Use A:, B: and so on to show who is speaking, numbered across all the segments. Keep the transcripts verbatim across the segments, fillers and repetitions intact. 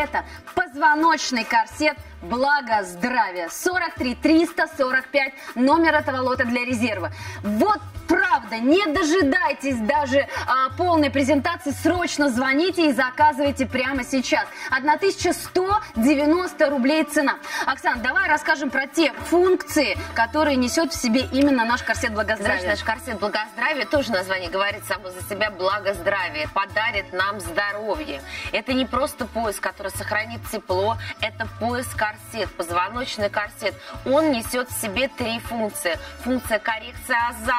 A: это позвоночный корсет «Благо здравия». сорок три триста сорок пять, номер этого лота для резерва. Вот правда, не дожидайтесь даже а, полной презентации, срочно звоните и заказывайте прямо сейчас. тысяча сто девяносто рублей цена. Оксана, давай расскажем про те функции, которые несет в себе именно наш корсет «Благоздравия».
B: Знаешь, наш корсет «Благоздравия», тоже название говорит само за себя, «Благоздравие», подарит нам здоровье. Это не просто пояс, который сохранит тепло, это пояс-корсет, позвоночный корсет. Он несет в себе три функции. Функция коррекции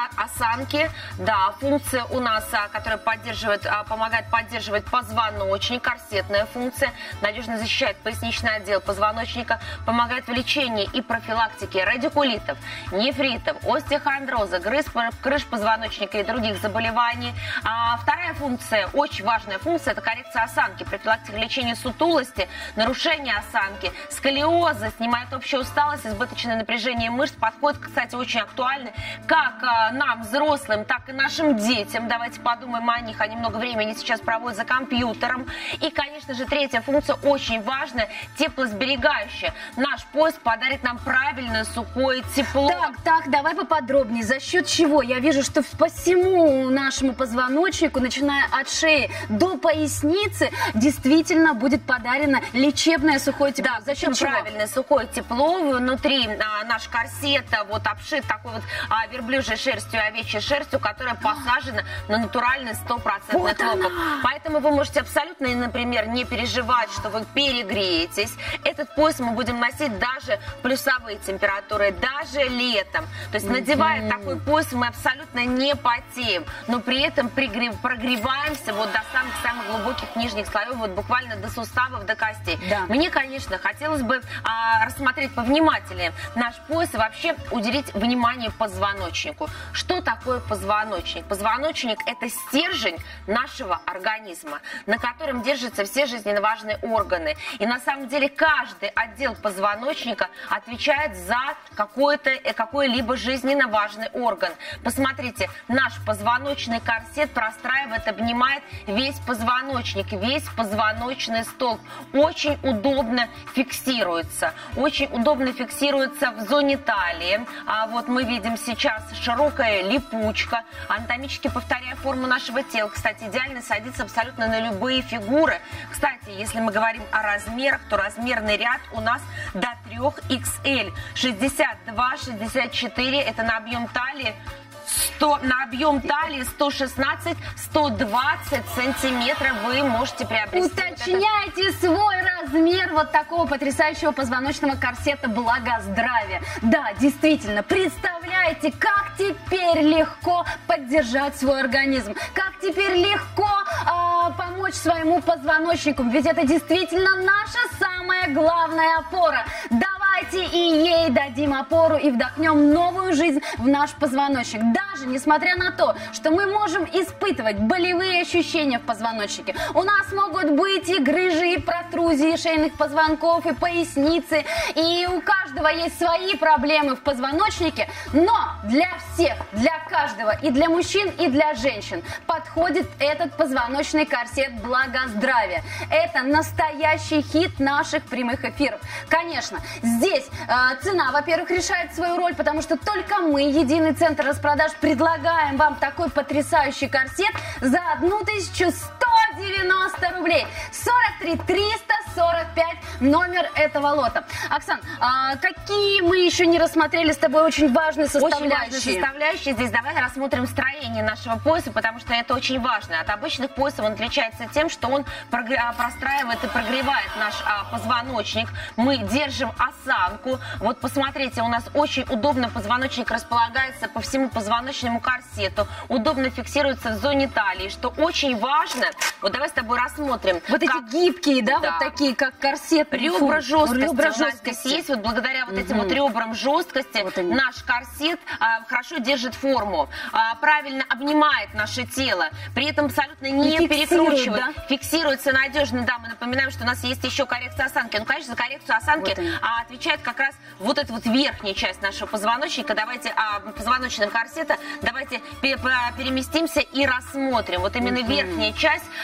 B: осанки, да, функция у нас, которая поддерживает, помогает поддерживать позвоночник, корсетная функция, надежно защищает поясничный отдел позвоночника, помогает в лечении и профилактике радикулитов, нефритов, остеохондроза, крыш позвоночника и других заболеваний. А вторая функция, очень важная функция, это коррекция осанки, профилактика лечения сутулости, нарушение осанки, сколиоза, снимает общую усталость, избыточное напряжение мышц, подходит, кстати, очень актуально как нам, взрослым, так и нашим детям. Давайте подумаем о них, они много времени сейчас проводят за компьютером. И, конечно же, третья функция очень важная, теплосберегающая. Наш пояс подарит нам правильное сухое тепло.
A: Так, так, давай поподробнее. За счет чего? Я вижу, что по всему нашему позвоночнику, начиная от шеи до поясницы, действительно будет подарено лечебное сухое тепло.
B: Да,
A: за счет чего?
B: Правильное сухое тепло. Внутри а, наш корсет вот обшит такой вот а, верблюжьей шерстью, овечьей шерстью, которая посажена на натуральный стопроцентный
A: вот
B: хлопок.
A: она.
B: Поэтому вы можете абсолютно, например, не переживать, что вы перегреетесь. Этот пояс мы будем носить даже в плюсовые температуры, даже летом. То есть, надевая mm-hmm. такой пояс, мы абсолютно не потеем, но при этом пригрев, прогреваемся вот до самых-самых глубоких нижних слоев, вот буквально до суставов, до костей.
A: Да.
B: Мне, конечно, хотелось бы а, рассмотреть повнимательнее наш пояс и вообще уделить внимание позвоночнику. Что такое позвоночник? Позвоночник – это стержень нашего организма, на котором держатся все жизненно важные органы. И на самом деле каждый отдел позвоночника отвечает за какой-то, какой-либо жизненно важный орган. Посмотрите, наш позвоночный корсет простраивает, обнимает весь позвоночник, весь позвоночный столб. Очень удобно фиксируется. Очень удобно фиксируется в зоне талии. А вот мы видим сейчас широкая липучка, анатомически повторяя форму нашего тела. Кстати, идеально садится абсолютно на любые фигуры. Кстати, если мы говорим о размерах, то размерный ряд у нас до три икс эль. шестьдесят два шестьдесят четыре это на объем талии. сто, на объем талии сто шестнадцать — сто двадцать сантиметров вы можете приобрести.
A: Уточняйте вот свой размер вот такого потрясающего позвоночного корсета «Благоздравия». Да, действительно, представляете, как теперь легко поддержать свой организм, как теперь легко э, помочь своему позвоночнику, ведь это действительно наша самая главная опора. Давайте и ей дадим опору и вдохнем новую жизнь в наш позвоночник. Даже несмотря на то, что мы можем испытывать болевые ощущения в позвоночнике, у нас могут быть и грыжи, и протрузии шейных позвонков, и поясницы, и у каждого есть свои проблемы в позвоночнике, но для всех, для каждого, и для мужчин, и для женщин подходит этот позвоночный корсет «Благоздравия». Это настоящий хит наших прямых эфиров. Конечно, здесь э, цена, во-первых, решает свою роль, потому что только мы, единый центр распродаж, предлагаем вам такой потрясающий корсет за тысячу сто девяносто рублей. сорок три триста сорок пять номер этого лота. Оксан, а какие мы еще не рассмотрели с тобой очень важные составляющие?
B: Очень важные составляющие. Здесь давай рассмотрим строение нашего пояса, потому что это очень важно. От обычных поясов он отличается тем, что он простраивает и прогревает наш а, позвоночник. Мы держим осанку. Вот посмотрите, у нас очень удобно позвоночник располагается по всему позвоночному корсету. Удобно фиксируется в зоне талии, что очень важно. Вот давай с тобой рассмотрим.
A: Вот как... эти гибкие, да, да, вот такие, как корсет.
B: Ребра жесткости.
A: Ребра
B: жесткости есть. Вот благодаря вот этим угу. вот ребрам жесткости вот наш корсет а, хорошо держит форму, а, правильно обнимает наше тело, при этом абсолютно не
A: и
B: перекручивает.
A: Да?
B: Фиксируется надежно. Да, мы напоминаем, что у нас есть еще коррекция осанки. Ну, конечно, за коррекцию осанки вот а, отвечает как раз вот эта вот верхняя часть нашего позвоночника. Давайте а, позвоночного корсета, давайте переместимся и рассмотрим. Вот именно угу. верхняя часть а,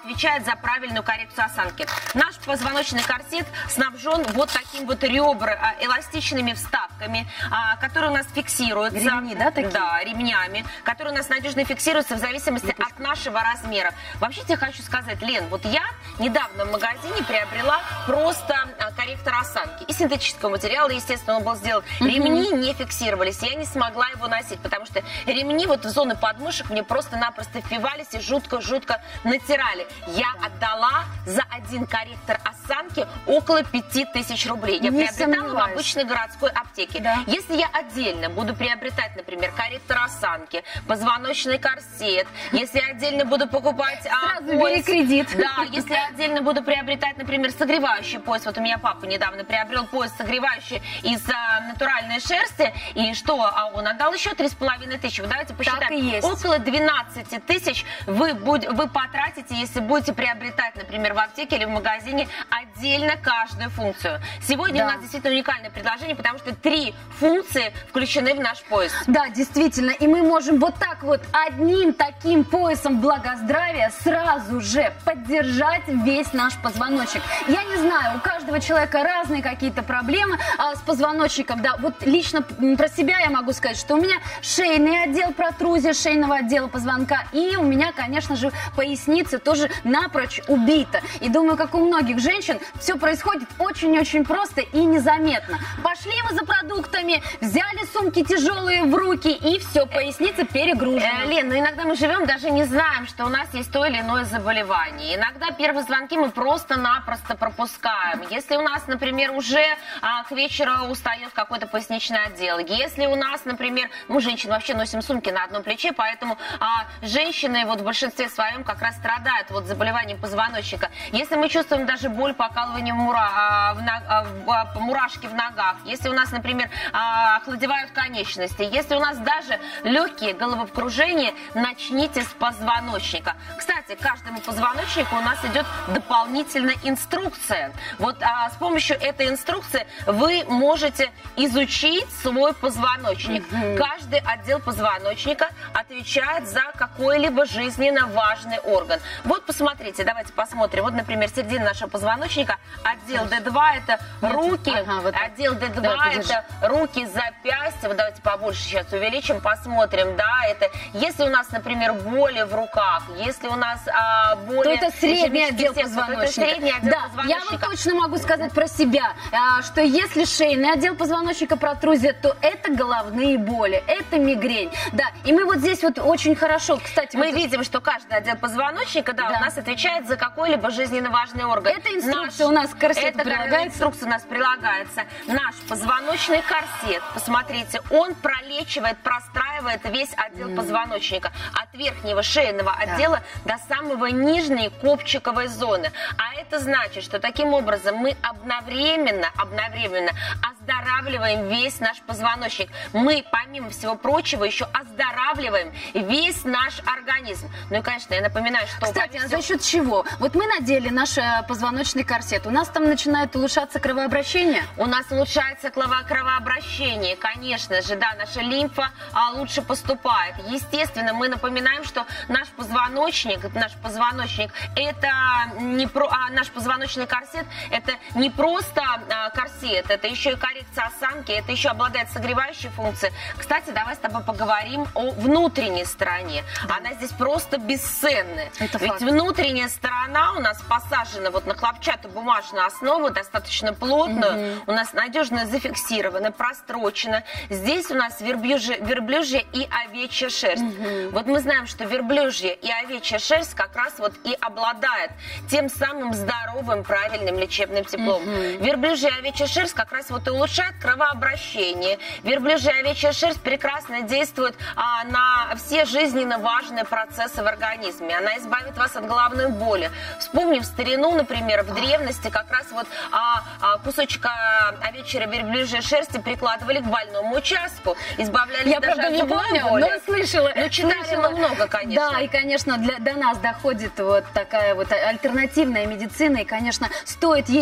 B: отвечает за правильную коррекцию осанки. Наш позвоночный корсет снабжен вот таким вот ребра, эластичными вставками, которые у нас фиксируются.
A: Ремни, да, такие?
B: Да, ремнями, которые у нас надежно фиксируются в зависимости Лепушка. от нашего размера. Вообще тебе хочу сказать, Лен, вот я недавно в магазине приобрела просто корректор осанки. Из синтетического материала, естественно, он был сделан. Mm-hmm. Ремни не фиксировались, я не смогла его носить, потому что ремни вот в зоны подмышек мне просто-напросто впивались и жутко-жутко натирали. Я отдала за один корректор осанки около пяти тысяч рублей. Я
A: не
B: приобретала
A: сомневаюсь.
B: в обычной городской аптеке.
A: Да.
B: Если я отдельно буду приобретать, например, корректор осанки, позвоночный корсет, если я отдельно буду покупать...
A: Сразу
B: а, пояс,
A: бери кредит.
B: Да, если я отдельно буду приобретать, например, согревающий пояс. Вот у меня папа недавно приобрел пояс согревающий из а, натуральной шерсти. И что? А он отдал еще три с половиной тысячи. Вы давайте посчитаем.
A: Так и есть.
B: Около двенадцати тысяч вы, будь, вы потратите, если будете приобретать, например, в аптеке или в магазине отдельно каждую функцию. Сегодня
A: да.
B: у нас действительно уникальное предложение, потому что три функции включены в наш пояс.
A: Да, действительно. И мы можем вот так вот одним таким поясом благоздравия сразу же поддержать весь наш позвоночник. Я не знаю, у каждого человека разные какие-то проблемы а, с позвоночником. Да, вот лично про себя я могу сказать, что у меня шейный отдел, протрузия шейного отдела позвонка, и у меня, конечно же, поясница тоже напрочь убита. И думаю, как у многих женщин, все происходит очень-очень просто и незаметно. Пошли мы за продуктами, взяли сумки тяжелые в руки, и все, поясница перегружена.
B: Э, Лен, ну иногда мы живем, даже не знаем, что у нас есть то или иное заболевание. Иногда первые звонки мы просто-напросто пропускаем. Если у нас, например, уже а, к вечеру устает какой-то поясничный отдел, если у нас, например, мы, женщины, вообще носим сумки на одном плече, поэтому а, женщины вот в большинстве своем как раз страдают вот заболеванием позвоночника. Если мы чувствуем даже боль, покалывание мура, а, в, а, в, а, мурашки в ногах, если у нас, например, а, охладевают конечности, если у нас даже легкие головокружения, начните с позвоночника. Кстати, к каждому позвоночнику у нас идет дополнительная инструкция. Вот а, с помощью этой инструкции вы можете изучить свой позвоночник. Mm-hmm. Каждый отдел позвоночника отвечает за какой-либо жизненно важный орган. Вот посмотрите, давайте посмотрим. Вот, например, середина нашего позвоночника, отдел Дэ два это руки, ага, вот отдел Дэ два да, это руки, запястья. Вот давайте побольше сейчас увеличим, посмотрим, да, это если у нас, например, боли в руках, если у нас а, боли...
A: То это средний отдел позвоночника.
B: Это средний отдел
A: да,
B: позвоночника.
A: Я вот точно могу сказать про себя, а, что если шейный отдел позвоночника протрузия, то это головные боли, это мигрень. Да, и мы вот здесь вот очень хорошо, кстати...
B: Мы
A: вот
B: видим, что каждый отдел позвоночника, да, да. у нас отвечает за какой-либо жизненно важный орган.
A: Эта инструкция Наш, у нас к корсету прилагается?
B: Инструкция у нас прилагается. Наш позвоночный корсет, посмотрите, он пролечивает, простраивает весь отдел mm. позвоночника. От верхнего шейного да. отдела до самого нижней копчиковой зоны. А это значит, что таким образом мы одновременно, одновременно оздоравливаем весь наш позвоночник. Мы, помимо всего прочего, еще оздоравливаем весь наш организм. Ну и, конечно, я напоминаю, что...
A: Кстати, а за счет чего? Вот мы надели наш позвоночный корсет, у нас там начинает улучшаться кровообращение?
B: У нас улучшается кровообращение, конечно же, да, наша лимфа а, лучше поступает. Естественно, мы напоминаем, что наш позвоночник, наш позвоночник, это не про, а наш позвоночный корсет, это не просто а, корсет, это еще и коррекция осанки, это еще обладает согревающей функцией. Кстати, давай с тобой поговорим о внутренней стороне. Она здесь просто бесценная. Это Ведь факт. Внутренняя сторона у нас посажена вот на хлопчатобумажную основу, достаточно плотную, угу. у нас надежно зафиксирована, прострочена. Здесь у нас верблюжья, верблюжья и овечья шерсть. Угу. Вот мы знаем, что верблюжья и овечья шерсть как раз вот и обладает тем самым здоровым, правильным лечебным теплом. Угу. Верблюжья и овечья шерсть как раз вот и улучшает кровообращение. Верблюжья и овечья шерсть прекрасно действует а, на все жизненно важные процессы в организме. Она избавит вас от головной боли. Вспомним старину, например, в древности как раз вот а, а, кусочек овечьей верблюжьей шерсти прикладывали к больному участку, избавлялись
A: Я,
B: даже
A: правда,
B: от
A: не помню,
B: боли.
A: но слышала.
B: Ну, читали
A: слышала.
B: мы много, конечно.
A: Да, и, конечно, для, до нас доходит вот такая вот альтернативная медицина, и, конечно, стоит ей воспользоваться.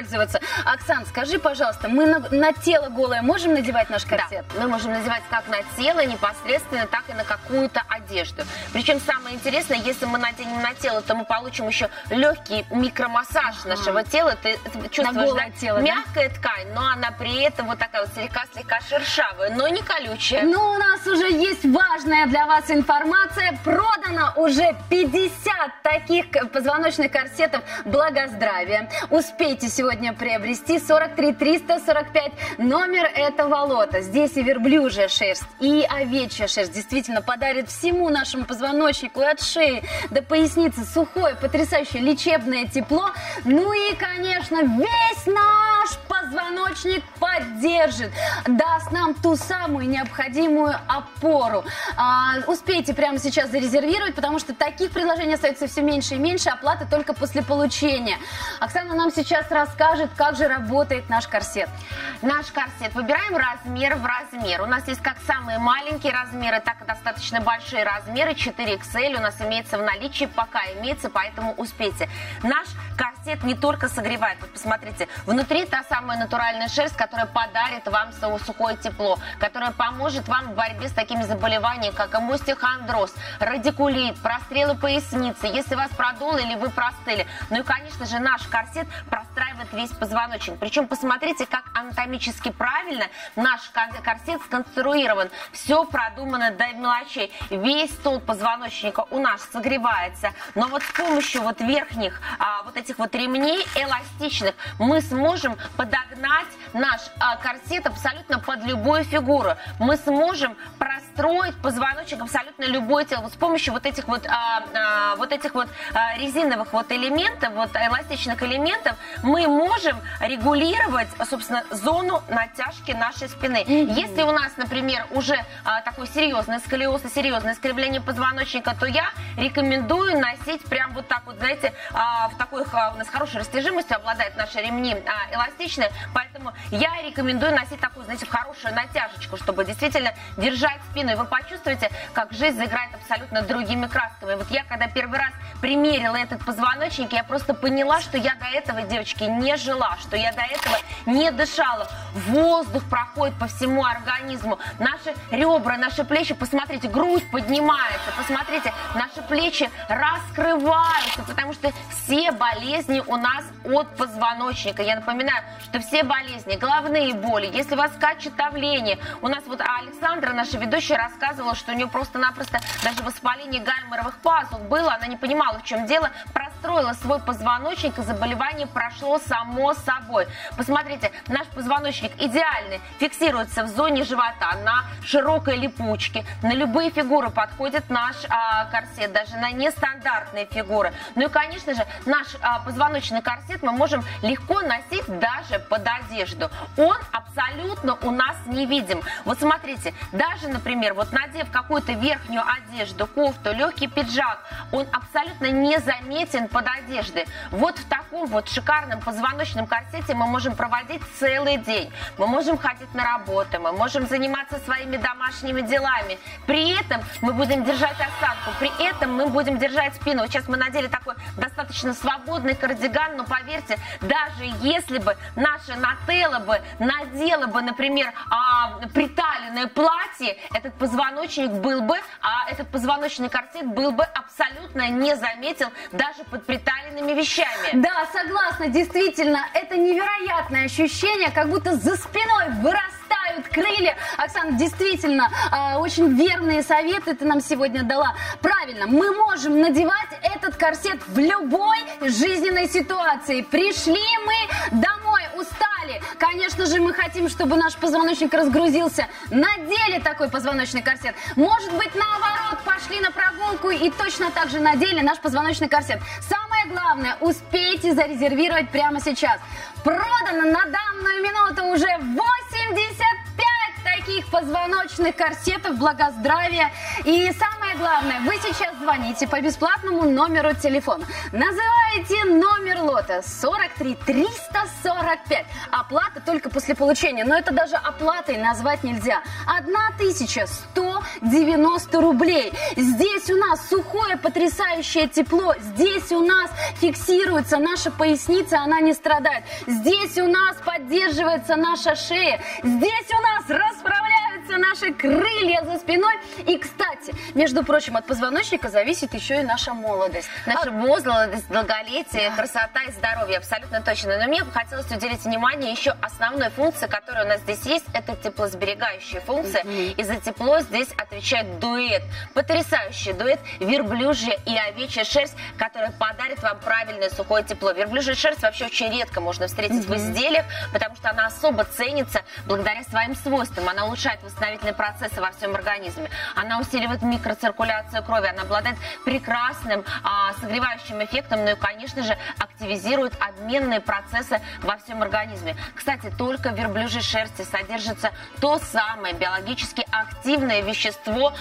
A: пользоваться. Оксан, скажи, пожалуйста, мы на, на тело голое можем надевать наш корсет?
B: Да, мы можем надевать как на тело непосредственно, так и на какую-то одежду. Причем самое интересное, если мы наденем на тело, то мы получим еще легкий микромассаж ага. нашего тела. Ты чувствуешь, да? Тело, мягкая да? ткань, но она при этом вот такая вот слегка-слегка шершавая, но не колючая.
A: Ну, у нас уже есть важная для вас информация. Продано уже пятьдесят таких позвоночных корсетов Благоздравия. Успейте сегодня приобрести. Сорок три триста сорок пять. Номер этого лота. Здесь и верблюжья шерсть, и овечья шерсть. Действительно подарит всему нашему позвоночнику от шеи до поясницы сухое, потрясающее лечебное тепло. Ну и, конечно, весь наш позвоночник поддержит, даст нам ту самую необходимую опору. А, успейте прямо сейчас зарезервировать, потому что таких предложений остается все меньше и меньше, оплата только после получения. Оксана нам сейчас расскажет, как же работает наш корсет.
B: Наш корсет. Выбираем размер в размер. У нас есть как самые маленькие размеры, так и достаточно большие размеры. четыре икс эль у нас имеется в наличии, пока имеется, поэтому успейте. Наш корсет не только согревает. Вот посмотрите, внутри та самая натуральная шерсть, которая подарит вам сухое тепло, которая поможет вам в борьбе с такими заболеваниями, как остеохондроз, радикулит, прострелы поясницы, если вас продуло или вы простыли. Ну и, конечно же, наш корсет простраивает весь позвоночник. Причем посмотрите, как анатомически правильно наш корсет сконструирован. Все продумано до мелочей. Весь столб позвоночника у нас согревается. Но вот с помощью вот верхних а, вот этих вот ремней эластичных мы сможем подогнать наш а, корсет абсолютно под любую фигуру. Мы сможем простроить позвоночник абсолютно любое тело. Вот с помощью вот этих вот, а, а, вот этих вот а, резиновых вот элементов, вот эластичных элементов, мы можем регулировать, собственно, зону натяжки нашей спины. Mm-hmm. Если у нас, например, уже а, такой серьезный сколиоз и серьезное искривление позвоночника, то я рекомендую носить прям вот так вот, знаете, а, в такой, а, у нас хорошей растяжимостью обладают наши ремни а, эластичные, поэтому я рекомендую носить такую, знаете, хорошую натяжечку, чтобы действительно держать спину, и вы почувствуете, как жизнь заиграет абсолютно другими красками. Вот я, когда первый раз примерила этот позвоночник, я просто поняла, что я до этого, девочки, не жила, что я до этого не дышала. Воздух проходит по всему организму. Наши ребра, наши плечи, посмотрите, грудь поднимается, посмотрите, наши плечи раскрываются, потому что все болезни у нас от позвоночника. Я напоминаю, что все болезни, головные боли, если у вас скачет давление, у нас вот Александра, наша ведущая, рассказывала, что у нее просто-напросто даже воспаление гайморовых пазух было, она не понимала, в чем дело, простроила свой позвоночник, и заболевание прошло само собой. Посмотрите, наш позвоночник идеальный, фиксируется в зоне живота, на широкой липучке, на любые фигуры подходит наш а, корсет, даже на нестандартные фигуры. Ну и, конечно же, наш а, позвоночный корсет мы можем легко носить даже под одежду. Он абсолютно у нас невидим. Вот смотрите, даже, например, вот надев какую-то верхнюю одежду, кофту, легкий пиджак, он абсолютно не заметен под одеждой. Вот в таком вот шикарном позвоночном корсете мы можем проводить целый день. Мы можем ходить на работу, мы можем заниматься своими домашними делами. При этом мы будем держать осанку, при этом мы будем держать спину. Вот сейчас мы надели такой достаточно свободный кардиган, но поверьте, даже если бы наша Нателла бы надела бы, например, а, приталенное платье, этот позвоночник был бы, а этот позвоночный корсет был бы абсолютно не заметен даже под приталенными вещами.
A: Да, согласна, действительно, это невероятное ощущение, как будто за спиной вырастают крылья. Оксана, действительно, э, очень верные советы ты нам сегодня дала. Правильно, мы можем надевать этот корсет в любой жизненной ситуации. Пришли мы домой, устали. Конечно же, мы хотим, чтобы наш позвоночник разгрузился. Надели такой позвоночный корсет. Может быть, наоборот, пошли на прогулку и точно так же надели наш позвоночный корсет. Самое главное, успейте зарезервировать прямо сейчас. Продано на данную минуту уже восемьдесят пять таких позвоночных корсетов Благоздравия. И самое самое главное, вы сейчас звоните по бесплатному номеру телефона. Называете номер лота сорок три триста сорок пять. Оплата только после получения, но это даже оплатой назвать нельзя. тысяча сто девяносто рублей. Здесь у нас сухое потрясающее тепло. Здесь у нас фиксируется наша поясница, она не страдает. Здесь у нас поддерживается наша шея. Здесь у нас расправляются наши крылья за спиной. И, кстати, между прочим, от позвоночника зависит еще и наша молодость.
B: Наша молодость, долголетие, да. Красота и здоровье, абсолютно точно. Но мне бы хотелось уделить внимание еще основной функции, которая у нас здесь есть, это теплосберегающая функция. Mm-hmm. И за тепло здесь отвечает дуэт. Потрясающий дуэт верблюжья и овечья шерсть, которая подарит вам правильное сухое тепло. Верблюжья шерсть вообще очень редко можно встретить mm-hmm. в изделиях, потому что она особо ценится благодаря своим свойствам. Она улучшает восстановительные процессы во всем организме. Она усиливает микроциркуляцию крови. Она обладает прекрасным а, согревающим эффектом, ну и, конечно же, активизирует обменные процессы во всем организме. Кстати, только в верблюжьей шерсти содержится то самое биологически активное вещество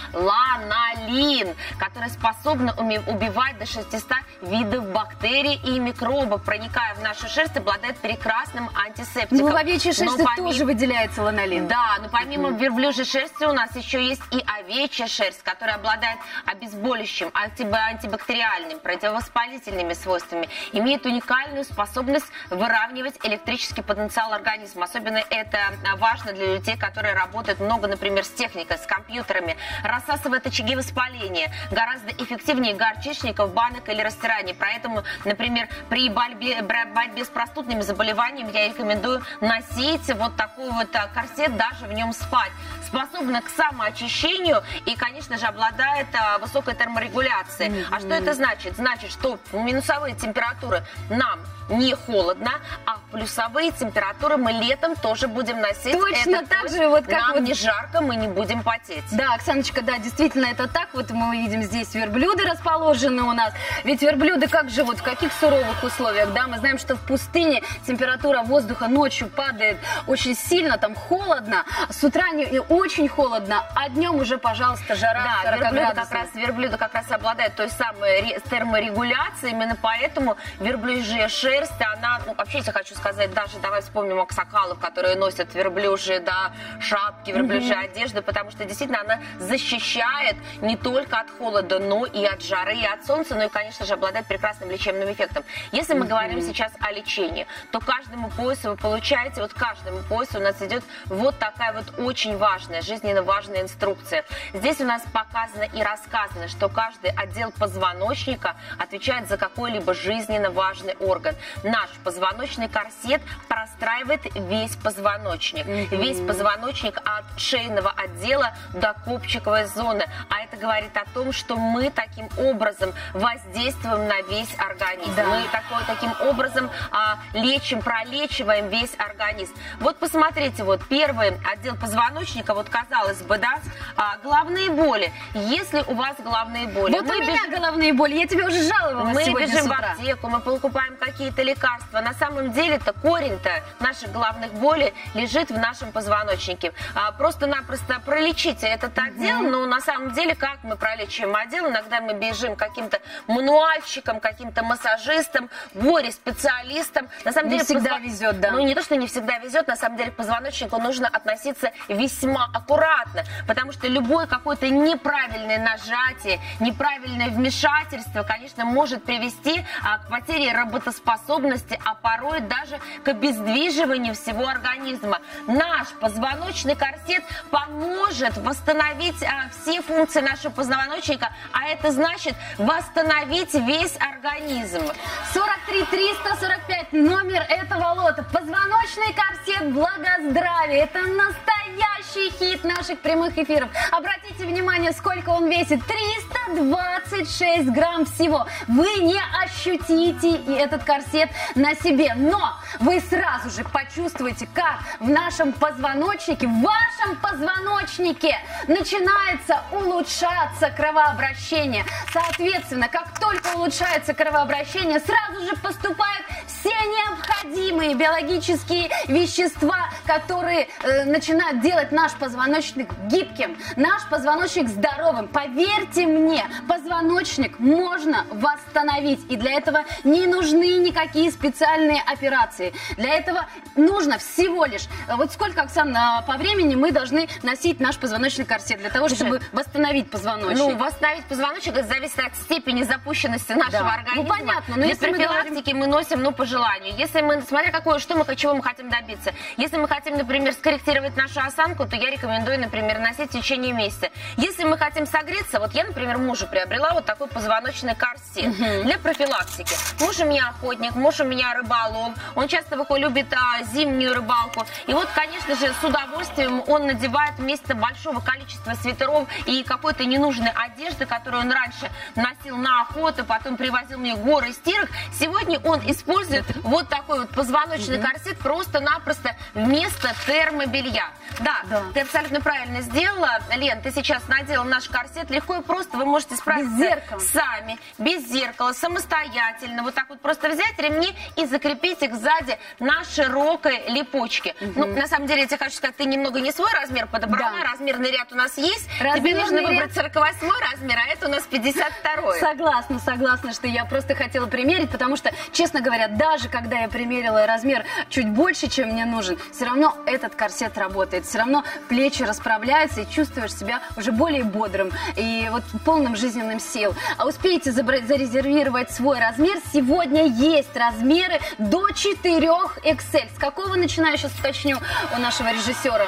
B: ланолин, которое способно убивать до шестисот видов бактерий и микробов, проникая в нашу шерсть, обладает прекрасным антисептиком.
A: Ну, в овечьей шерсти
B: помимо...
A: тоже выделяется ланолин.
B: Да, но помимо mm-hmm. верблюжьей шерсти у нас еще есть и овечья шерсть, которая обладает обезболивающим, анти- антибактериальным, противовоспалительными свойствами, имеет уникальную способность выравнивать электрический потенциал организма. Особенно это важно для людей, которые работают много, например, с техникой, с компьютерами. Рассасывает очаги воспаления гораздо эффективнее горчичников, банок или растираний. Поэтому, например, при борьбе, борьбе с простудными заболеваниями я рекомендую носить вот такой вот корсет, даже в нем спать. Способна к самоочищению и, конечно же, обладает а, высокой терморегуляцией. Mm-hmm. А что это значит? Значит, что в минусовые температуры нам не холодно, а в плюсовые температуры мы летом тоже будем носить.
A: Точно
B: этот
A: так
B: плащ.
A: же, вот как
B: нам
A: вот...
B: не жарко, мы не будем потеть.
A: Да, Оксаночка, да, действительно это так. Вот мы видим здесь верблюды расположены у нас. Ведь верблюды как живут, в каких суровых условиях, да? Мы знаем, что в пустыне температура воздуха ночью падает очень сильно, там холодно, с утра не, очень холодно, а днем уже, пожалуйста, жара.
B: Да, верблюды как раз, верблюды как раз обладают той самой терморегуляцией, именно поэтому верблюжья шерсть, она, ну, вообще, я хочу сказать, даже давай вспомним аксакалов, которые носят верблюжьи, да, шапки, верблюжьи mm-hmm. одежды, потому что действительно она защищает не только от холода, но и от жары, и от солнца, ну и, конечно же, обладает прекрасным лечебным эффектом. Если мы mm-hmm. говорим сейчас о лечении, то каждому поясу вы получаете, вот каждому поясу у нас идет вот такая вот очень важная, жизненно важная инструкция. Здесь у нас показано и рассказано, что каждый отдел позвоночника отвечает за какой-либо жизненно важный орган. Наш позвоночный корсет простраивает весь позвоночник. Mm-hmm. Весь позвоночник от шейного отдела до копчиковой зоны. А это говорит о том, что мы таким образом воздействуем на весь организм. Да. Мы такой, таким образом а, лечим, пролечиваем весь организм. Вот посмотрите, вот первый отдел позвоночника, вот казалось бы, да, а, головные боли. Если у вас головные боли...
A: Вот у меня бежим, головные боли, я тебе уже жаловалась
B: мы
A: сегодня
B: бежим
A: с
B: в
A: утра.
B: аптеку, мы покупаем какие-то лекарства. На самом деле-то корень-то наших головных болей лежит в нашем позвоночнике. А, просто-напросто пролечите этот отдел, mm-hmm. но на самом деле, как мы пролечиваем отдел? Иногда мы бежим к каким-то мануальщикам, каким-то массажистам, горе-специалистам. На самом
A: не
B: деле,
A: всегда
B: позво...
A: везет, да.
B: Ну, не то, что не всегда везет, на самом деле к позвоночнику нужно относиться весьма аккуратно, потому что любое какое-то неправильное нажатие, неправильное вмешательство, конечно, может привести а, к потере работоспособности, а порой даже к обездвиживанию всего организма. Наш позвоночный корсет поможет восстановить а, все функции нашего позвоночника, а это значит восстановить весь организм.
A: сорок три триста сорок пять номер этого лота. Позвоночный корсет благоздравия. Это настоящий хит наших прямых эфиров. Обратите внимание, сколько он весит. триста двадцать шесть грамм всего. Вы не ощутите этот корсет на себе, но вы сразу же почувствуете, как в нашем позвоночнике, в вашем позвоночнике начинается улучшаться кровообращение. Соответственно, как только улучшается кровообращение, сразу же поступают все необходимые самые биологические вещества, которые э, начинают делать наш позвоночник гибким, наш позвоночник здоровым. Поверьте мне, позвоночник можно восстановить, и для этого не нужны никакие специальные операции. Для этого нужно всего лишь, вот сколько, Оксана, по времени мы должны носить наш позвоночный корсет для того, чтобы Слушай, восстановить позвоночник?
B: Ну, восстановить позвоночник, это зависит от степени запущенности нашего
A: да.
B: организма.
A: Ну, понятно. Но
B: для
A: если
B: профилактики мы, говорим... мы носим, ну, по желанию. Если мы, смотря какое, что мы, чего мы хотим добиться. Если мы хотим, например, скорректировать нашу осанку, то я рекомендую, например, носить в течение месяца. Если мы хотим согреться, вот я, например, мужу приобрела вот такой позвоночный корсет угу. для профилактики. Муж у меня охотник, муж у меня рыболов, он часто выходит, любит а, зимнюю рыбалку. И вот, конечно же, с удовольствием он надевает вместо большого количества свитеров и какой-то ненужной одежды, которую он раньше носил на охоту, потом привозил мне горы стирок. Сегодня он использует вот такой вот позвоночный угу. корсет просто-напросто вместо термобелья. Да, да, ты абсолютно правильно сделала, Лен, ты сейчас надела наш корсет, легко и просто вы можете справиться сами, без зеркала, самостоятельно, вот так вот просто взять ремни и закрепить их сзади на широкой липучке. Угу. Ну, на самом деле, я тебе хочу сказать, ты немного не свой размер подобрала, да. размерный ряд у нас есть, размерный тебе нужно выбрать ряд... сорок восьмой размер, а это у нас пятьдесят второй.
A: Согласна, согласна, что я просто хотела примерить, потому что, честно говоря, даже когда я примерила размер чуть больше, чем мне нужен, все равно этот корсет работает, все равно плечи расправляются и чувствуешь себя уже более бодрым и вот полным жизненным сил. А успеете зарезервировать свой размер, сегодня есть размеры до четырех икс эль. С какого начинаю, сейчас уточню у нашего режиссера?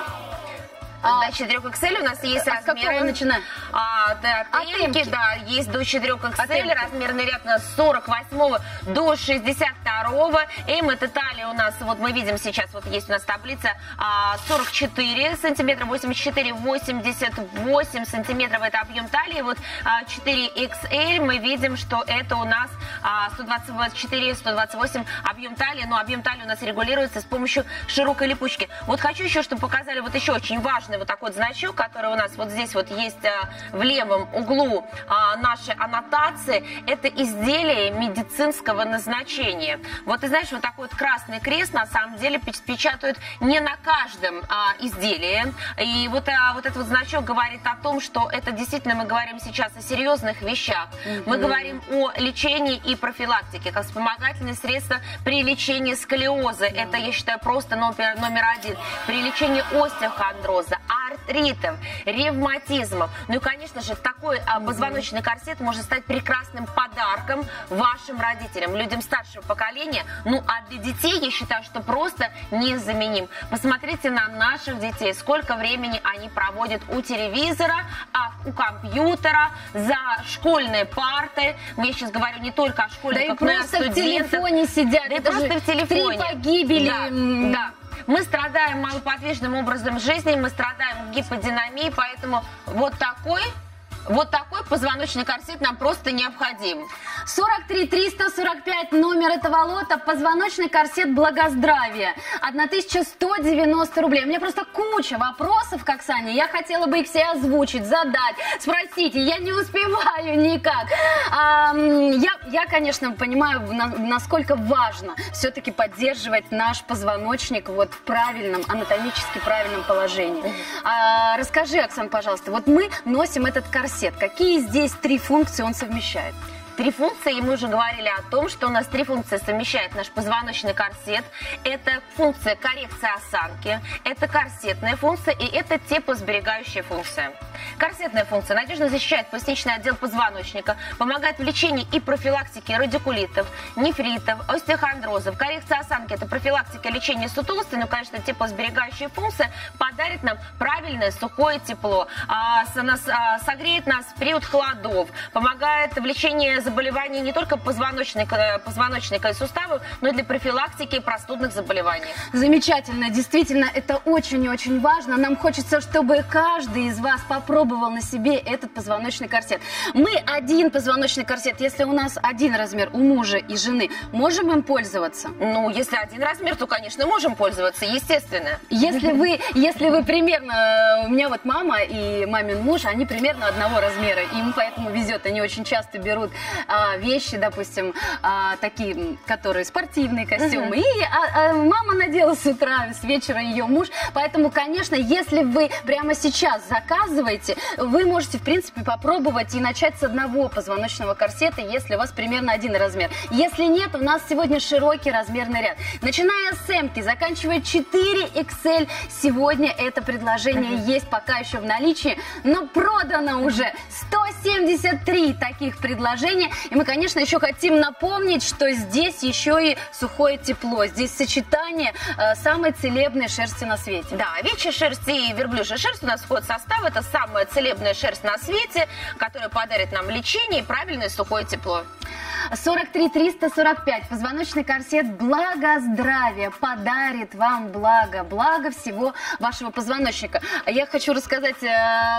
B: До четырех икс эль у нас есть
A: а размеры.
B: Начинаем? А, да, темки, да, есть до четырех икс эль, размерный ряд у нас с сорок восьмого до шестьдесят второго. М это талия у нас, вот мы видим сейчас, вот есть у нас таблица, сорок четыре сантиметра, восемьдесят четыре, восемьдесят восемь сантиметров это объем талии. Вот четыре икс эль мы видим, что это у нас сто двадцать четыре, сто двадцать восемь объем талии, но объем талии у нас регулируется с помощью широкой липучки. Вот хочу еще, чтобы показали вот еще очень важный вот такой вот значок, который у нас вот здесь вот есть а, в левом углу а, нашей аннотации. Это изделие медицинского назначения. Вот ты знаешь, вот такой вот красный крест на самом деле печатают не на каждом а, изделии. И вот, а, вот этот вот значок говорит о том, что это действительно мы говорим сейчас о серьезных вещах. Mm-hmm. Мы говорим о лечении и профилактике, как вспомогательные средства при лечении сколиоза. Mm-hmm. Это, я считаю, просто номер, номер один. При лечении остеохондроза, артритов, ревматизмов. Ну и, конечно же, такой а, позвоночный корсет может стать прекрасным подарком вашим родителям, людям старшего поколения. Ну, а для детей, я считаю, что просто незаменим. Посмотрите на наших детей, сколько времени они проводят у телевизора, а, у компьютера, за школьной партой. Я сейчас говорю не только о школьниках,
A: да, но и о студентах. Да и просто в телефоне сидят.
B: Да и просто в телефоне.
A: Три погибели.
B: Да, да. Мы страдаем малоподвижным образом жизни, мы страдаем гиподинамией, поэтому вот такой... Вот такой позвоночный корсет нам просто необходим.
A: сорок три триста сорок пять номер этого лота. Позвоночный корсет Благоздравия. тысяча сто девяносто рублей. У меня просто куча вопросов к Оксане. Я хотела бы их все озвучить, задать, спросить. Я не успеваю никак. А, я, я, конечно, понимаю, на, насколько важно все-таки поддерживать наш позвоночник вот в правильном, анатомически правильном положении. А, расскажи, Оксана, пожалуйста, вот мы носим этот корсет. Какие здесь три функции он совмещает?
B: Три функции, и мы уже говорили о том, что у нас три функции совмещает наш позвоночный корсет. Это функция коррекции осанки, это корсетная функция и это теплосберегающая функция. Корсетная функция надежно защищает поясничный отдел позвоночника, помогает в лечении и профилактике радикулитов, нефритов, остеохондрозов. Коррекция осанки – это профилактика лечения сутулости, но, конечно, теплосберегающая функция подарит нам правильное сухое тепло, а, согреет нас в период холодов, помогает в лечении заболеваний не только позвоночника, позвоночника и суставов, но и для профилактики простудных заболеваний.
A: Замечательно, действительно, это очень и очень важно. Нам хочется, чтобы каждый из вас попробовал на себе этот позвоночный корсет. Мы один позвоночный корсет, если у нас один размер у мужа и жены, можем им пользоваться?
B: Ну, если один размер, то, конечно, можем пользоваться, естественно.
A: Если вы, если вы примерно, у меня вот мама и мамин муж, они примерно одного размера, им поэтому везет, они очень часто берут а, вещи, допустим, а, такие, которые спортивные костюмы. Uh-huh. И а, а, мама надела с утра, с вечера ее муж. Поэтому, конечно, если вы прямо сейчас заказываете, вы можете, в принципе, попробовать и начать с одного позвоночного корсета, если у вас примерно один размер. Если нет, у нас сегодня широкий размерный ряд. Начиная с эмки, заканчивая четыре икс эль, сегодня это предложение uh-huh. есть пока еще в наличии, но продано уже сто семьдесят три таких предложения. И мы, конечно, еще хотим напомнить, что здесь еще и сухое тепло. Здесь сочетание э, самой целебной шерсти на свете.
B: Да, овечья шерсть и верблюжья шерсть у нас входит в состав. Это самая целебная шерсть на свете, которая подарит нам лечение и правильное сухое тепло.
A: сорок три триста сорок пять. Позвоночный корсет Благоздравие подарит вам благо, благо всего вашего позвоночника. Я хочу рассказать э,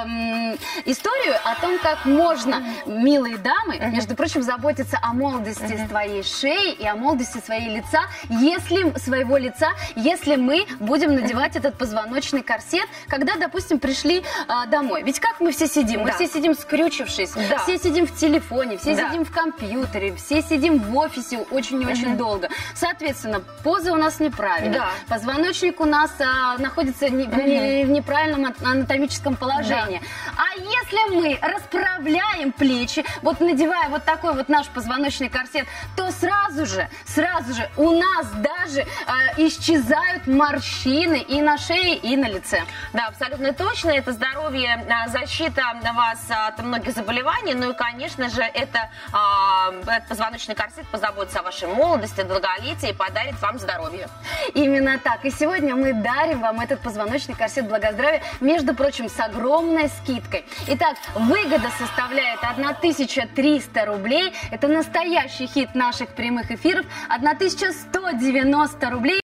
A: историю о том, как можно, милые дамы, между прочим, заботиться о молодости своей шеи и о молодости своей лица, если своего лица, если мы будем надевать этот позвоночный корсет, когда, допустим, пришли э, домой. Ведь как мы все сидим? Мы
B: да.
A: все сидим скрючившись, да. все сидим в телефоне, все да. сидим в компьютере, все сидим в офисе очень и очень uh-huh. долго. Соответственно, поза у нас неправильная. Да. Позвоночник у нас а, находится не, uh-huh. не, в неправильном анатомическом положении. Да. А если мы расправляем плечи, вот надевая вот такой вот наш позвоночный корсет, то сразу же, сразу же у нас даже а, исчезают морщины и на шее, и на лице.
B: Да, абсолютно точно. Это здоровье, защита вас от многих заболеваний. Ну и, конечно же, это а, позвоночный корсет позаботится о вашей молодости, долголетии и подарит вам здоровье.
A: Именно так. И сегодня мы дарим вам этот позвоночный корсет Благоздравия, между прочим, с огромной скидкой. Итак, выгода составляет тысяча триста рублей. Это настоящий хит наших прямых эфиров. тысяча сто девяносто рублей.